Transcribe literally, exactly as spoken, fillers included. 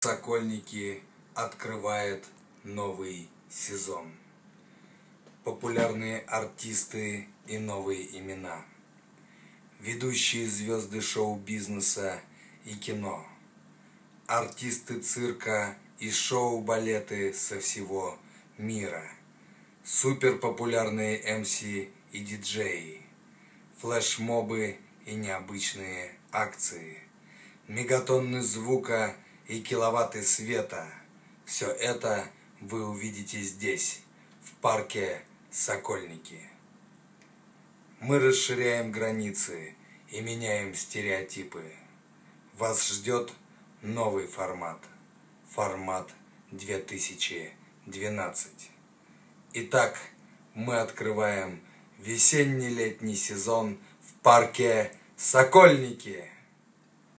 Сокольники открывает новый сезон. Популярные артисты и новые имена. Ведущие звезды шоу-бизнеса и кино. Артисты цирка и шоу-балеты со всего мира. Суперпопулярные эм си и диджеи. Флешмобы и необычные акции. Мегатонны звука и киловатты света. Все это вы увидите здесь, в парке Сокольники. Мы расширяем границы и меняем стереотипы. Вас ждет новый формат. Формат две тысячи двенадцать. Итак, мы открываем весенне-летний сезон в парке Сокольники.